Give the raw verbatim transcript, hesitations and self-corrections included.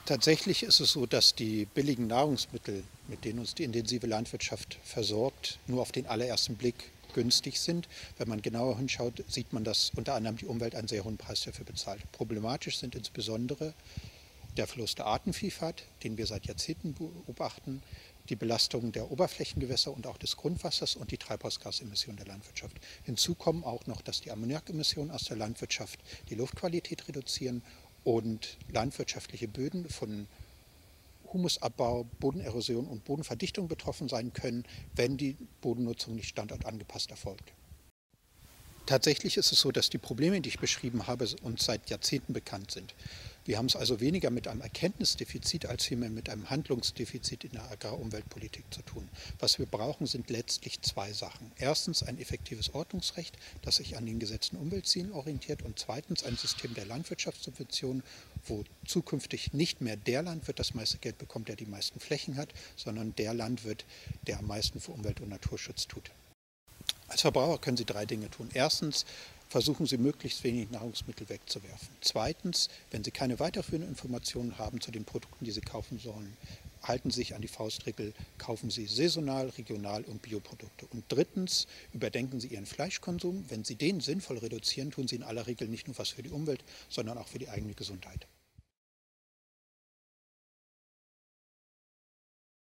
Tatsächlich ist es so, dass die billigen Nahrungsmittel, mit denen uns die intensive Landwirtschaft versorgt, nur auf den allerersten Blick günstig sind. Wenn man genauer hinschaut, sieht man, dass unter anderem die Umwelt einen sehr hohen Preis dafür bezahlt. Problematisch sind insbesondere der Verlust der Artenvielfalt, den wir seit Jahrzehnten beobachten, die Belastung der Oberflächengewässer und auch des Grundwassers und die Treibhausgasemissionen der Landwirtschaft. Hinzu kommen auch noch, dass die Ammoniakemissionen aus der Landwirtschaft die Luftqualität reduzieren und landwirtschaftliche Böden von Humusabbau, Bodenerosion und Bodenverdichtung betroffen sein können, wenn die Bodennutzung nicht standortangepasst erfolgt. Tatsächlich ist es so, dass die Probleme, die ich beschrieben habe, uns seit Jahrzehnten bekannt sind. Wir haben es also weniger mit einem Erkenntnisdefizit als vielmehr mit einem Handlungsdefizit in der Agrarumweltpolitik zu tun. Was wir brauchen, sind letztlich zwei Sachen. Erstens ein effektives Ordnungsrecht, das sich an den gesetzten Umweltzielen orientiert, und zweitens ein System der Landwirtschaftssubventionen, wo zukünftig nicht mehr der Landwirt das meiste Geld bekommt, der die meisten Flächen hat, sondern der Landwirt, der am meisten für Umwelt- und Naturschutz tut. Als Verbraucher können Sie drei Dinge tun. Erstens, versuchen Sie möglichst wenig Nahrungsmittel wegzuwerfen. Zweitens, wenn Sie keine weiterführenden Informationen haben zu den Produkten, die Sie kaufen sollen, halten Sie sich an die Faustregel, kaufen Sie saisonal, regional und Bioprodukte. Und drittens, überdenken Sie Ihren Fleischkonsum. Wenn Sie den sinnvoll reduzieren, tun Sie in aller Regel nicht nur was für die Umwelt, sondern auch für die eigene Gesundheit.